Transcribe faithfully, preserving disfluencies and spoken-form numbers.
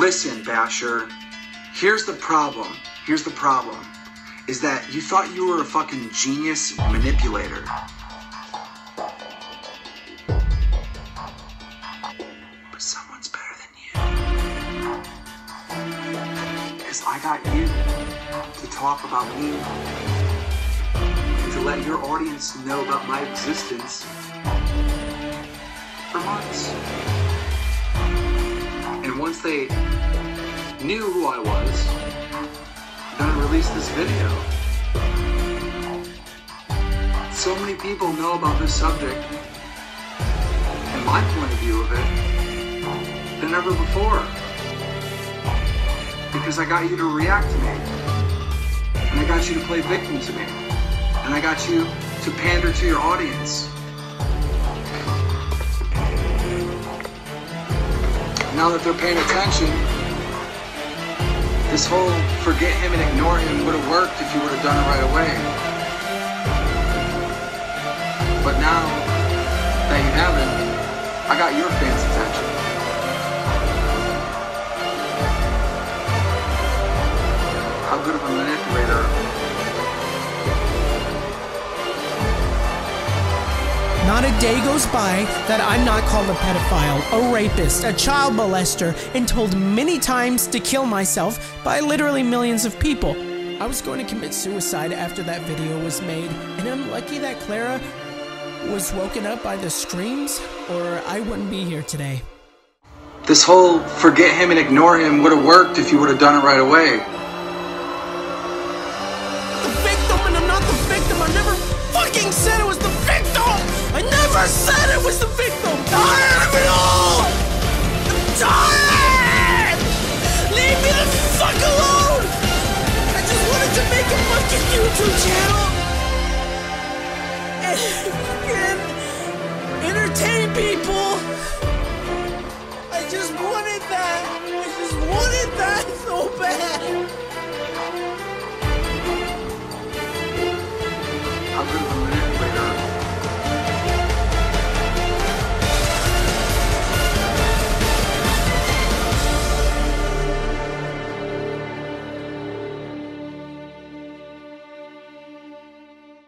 Listen, Basher, here's the problem. Here's the problem. Is that you thought you were a fucking genius manipulator. But someone's better than you. Because I got you to talk about me and to let your audience know about my existence for months. And once they knew who I was, then I released this video. So many people know about this subject and my point of view of it than ever before. Because I got you to react to me. And I got you to play victim to me. And I got you to pander to your audience. Now that they're paying attention, this whole forget him and ignore him would have worked if you would have done it right away. But now that you haven't, I got your fans' attention. How good of a manipulator? Not a day goes by that I'm not called a pedophile, a rapist, a child molester, and told many times to kill myself by literally millions of people. I was going to commit suicide after that video was made, and I'm lucky that Clara was woken up by the screams, or I wouldn't be here today. This whole forget him and ignore him would have worked if you would have done it right away. The victim, and I'm not the victim. I never fucking said it was the victim! I never said it was the victim! I'm tired of it all! I'm tired! Leave me the fuck alone! I just wanted to make a fucking YouTube channel! And, and entertain people! I just wanted that! I just wanted that so bad!